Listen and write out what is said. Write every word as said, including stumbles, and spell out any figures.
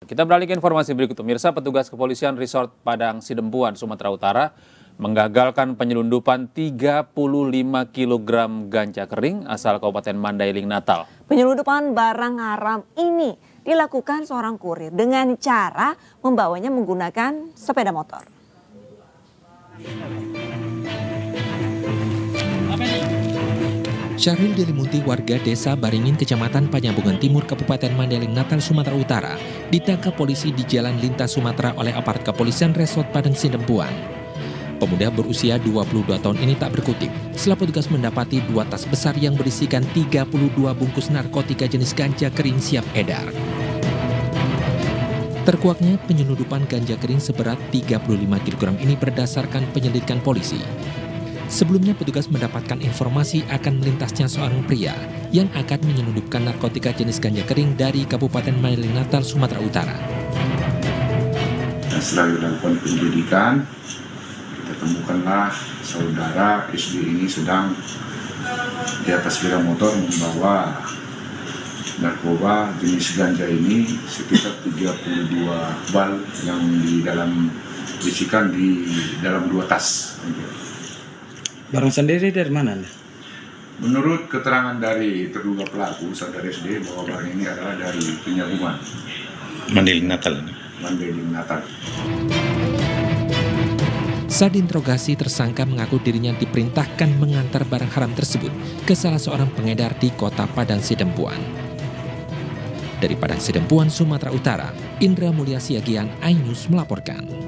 Kita beralih ke informasi berikut. Pemirsa, petugas kepolisian Resort Padang Sidempuan, Sumatera Utara menggagalkan penyelundupan tiga puluh lima kilogram ganja kering asal Kabupaten Mandailing, Natal. Penyelundupan barang haram ini dilakukan seorang kurir dengan cara membawanya menggunakan sepeda motor. Syahril Delimunti, warga desa Baringin, Kecamatan Panyambungan Timur, Kabupaten Mandailing, Natal, Sumatera Utara, ditangkap polisi di Jalan Lintas Sumatera oleh aparat kepolisian Resort Padang Sidempuan. Pemuda berusia dua puluh dua tahun ini tak berkutik setelah petugas mendapati dua tas besar yang berisikan tiga puluh dua bungkus narkotika jenis ganja kering siap edar. Terkuaknya penyelundupan ganja kering seberat tiga puluh lima kilogram ini berdasarkan penyelidikan polisi. Sebelumnya petugas mendapatkan informasi akan melintasnya seorang pria yang akan menyelundupkan narkotika jenis ganja kering dari Kabupaten Mandailing, Natal, Sumatera Utara. Dan setelah dilakukan penyelidikan, kita temukanlah saudara S D ini sedang di atas sepeda motor membawa narkoba jenis ganja ini sekitar tiga puluh dua bal yang di dalam berisikan di dalam dua tas. Barang sendiri dari mana? Menurut keterangan dari terduga pelaku, saudara S D, bahwa barang ini adalah dari Penyambungan Mandailing, Natal. Mandailing, Natal. Saat diinterogasi, tersangka mengaku dirinya diperintahkan mengantar barang haram tersebut ke salah seorang pengedar di kota Padang Sidempuan. Dari Padang Sidempuan, Sumatera Utara, Indra Mulia Siagian, iNews melaporkan.